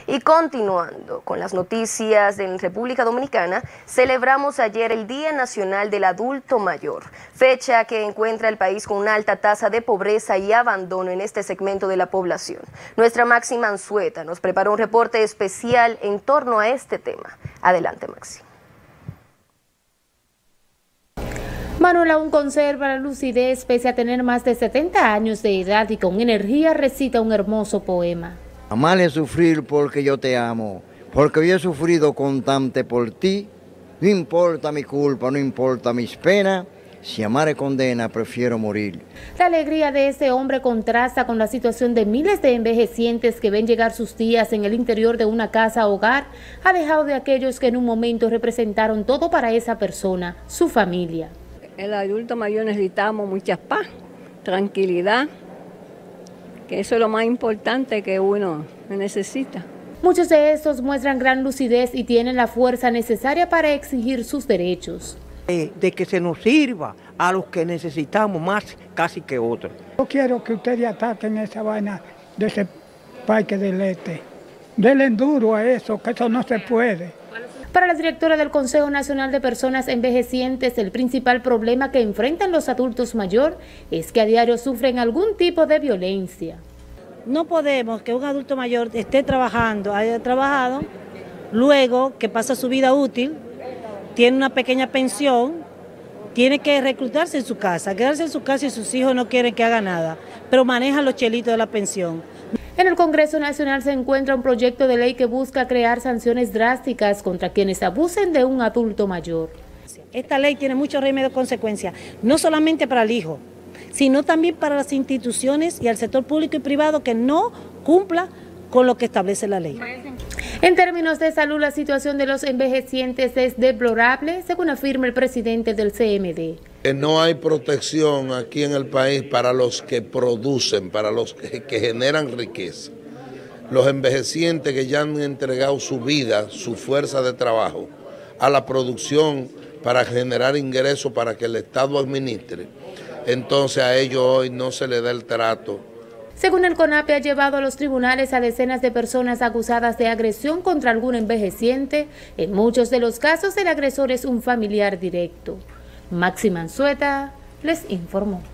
Y continuando con las noticias en República Dominicana, celebramos ayer el Día Nacional del Adulto Mayor, fecha que encuentra el país con una alta tasa de pobreza y abandono en este segmento de la población. Nuestra Maxi Mansueta nos preparó un reporte especial en torno a este tema. Adelante, Maxi. Manuel aún conserva la lucidez pese a tener más de 70 años de edad y con energía recita un hermoso poema. Amar es sufrir porque yo te amo, porque yo he sufrido constante por ti, no importa mi culpa, no importa mis penas, si amar es condena, prefiero morir. La alegría de este hombre contrasta con la situación de miles de envejecientes que ven llegar sus días en el interior de una casa hogar, alejado de aquellos que en un momento representaron todo para esa persona, su familia. El adulto mayor necesitamos mucha paz, tranquilidad, que eso es lo más importante que uno necesita. Muchos de estos muestran gran lucidez y tienen la fuerza necesaria para exigir sus derechos. De que se nos sirva a los que necesitamos más casi que otros. Yo quiero que ustedes ataquen esa vaina de ese parque del este. Denle duro a eso, que eso no se puede. Para la directora del Consejo Nacional de Personas Envejecientes, el principal problema que enfrentan los adultos mayores es que a diario sufren algún tipo de violencia. No podemos que un adulto mayor esté trabajando, haya trabajado, luego que pasa su vida útil, tiene una pequeña pensión, tiene que reclutarse en su casa, quedarse en su casa y sus hijos no quieren que haga nada, pero manejan los chelitos de la pensión. En el Congreso Nacional se encuentra un proyecto de ley que busca crear sanciones drásticas contra quienes abusen de un adulto mayor. Esta ley tiene muchos remedios de consecuencias, no solamente para el hijo, sino también para las instituciones y al sector público y privado que no cumpla con lo que establece la ley. En términos de salud, la situación de los envejecientes es deplorable, según afirma el presidente del CMD. No hay protección aquí en el país para los que producen, para los que generan riqueza. Los envejecientes que ya han entregado su vida, su fuerza de trabajo a la producción para generar ingresos para que el Estado administre, entonces a ellos hoy no se les da el trato. Según el CONAPE, ha llevado a los tribunales a decenas de personas acusadas de agresión contra algún envejeciente. En muchos de los casos, el agresor es un familiar directo. Maxi Mansueta les informó.